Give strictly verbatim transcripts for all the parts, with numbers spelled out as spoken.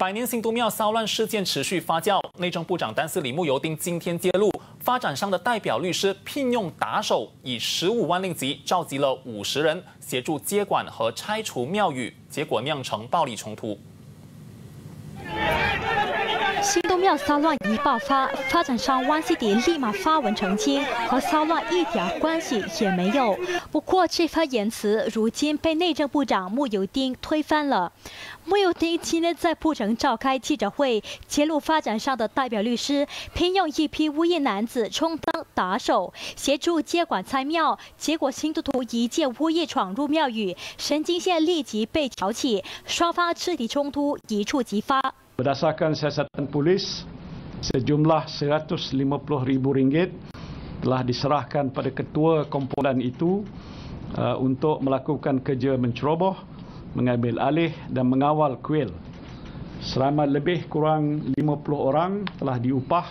百年新都庙骚乱事件持续发酵，内政部长丹斯里慕尤丁今天揭露，发展商的代表律师聘用打手，以十五万令吉召集了五十人，协助接管和拆除庙宇，结果酿成暴力冲突。 新都庙骚乱一爆发，发展商湾西迪立马发文澄清，和骚乱一点关系也没有。不过这番言辞如今被内政部长慕尤丁推翻了。慕尤丁今天在布城召开记者会，揭露发展商的代表律师聘用一批无业男子充当打手，协助接管拆庙，结果信徒徒一见无业闯入庙宇，神经线立即被挑起，双方肢体冲突一触即发。 Berdasarkan siasatan polis, sejumlah seratus lima puluh ribu ringgit telah diserahkan pada ketua kumpulan itu uh, untuk melakukan kerja menceroboh, mengambil alih dan mengawal kuil. Selama lebih kurang lima puluh orang telah diupah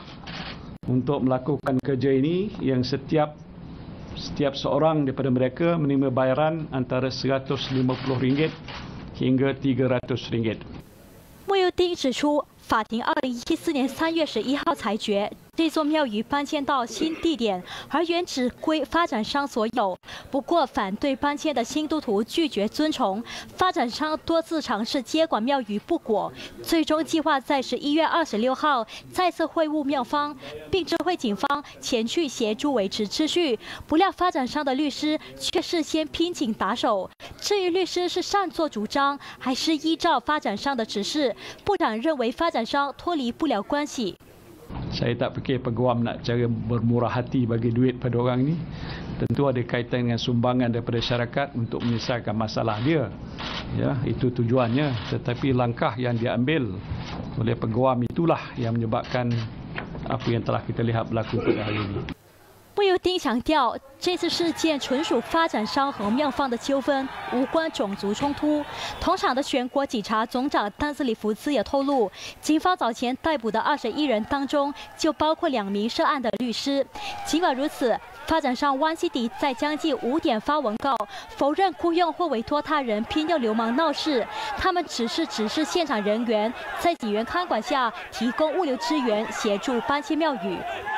untuk melakukan kerja ini yang setiap setiap seorang daripada mereka menerima bayaran antara seratus lima puluh ringgit hingga tiga ratus ringgit. 慕尤丁指出，法庭二零一四年三月十一号裁决，这座庙宇搬迁到新地点，而原址归发展商所有。不过，反对搬迁的新都徒拒绝遵从，发展商多次尝试接管庙宇不果，最终计划在十一月二十六号再次会晤庙方，并知会警方前去协助维持秩序。不料，发展商的律师却事先聘请打手。 至于律师是擅作主张，还是依照发展商的指示，部长认为发展商脱离不了关系。 Saya tak fikir peguam nak cara bermurah hati bagi duit pada orang ni. Tentu ada kaitan dengan sumbangan daripada syarikat untuk menyelesaikan masalah dia. Ya, itu tujuannya. Tetapi langkah yang diambil oleh peguam itulah yang menyebabkan apa yang telah kita lihat berlaku pada hari ini. 慕尤丁强调，这次事件纯属发展商和庙方的纠纷，无关种族冲突。同场的全国警察总长丹斯里福兹也透露，警方早前逮捕的二十一人当中，就包括两名涉案的律师。尽管如此，发展商湾西迪在将近五点发文告，否认雇佣或委托他人聘用流氓闹事，他们只是指示现场人员在警员看管下提供物流支援，协助搬迁庙宇。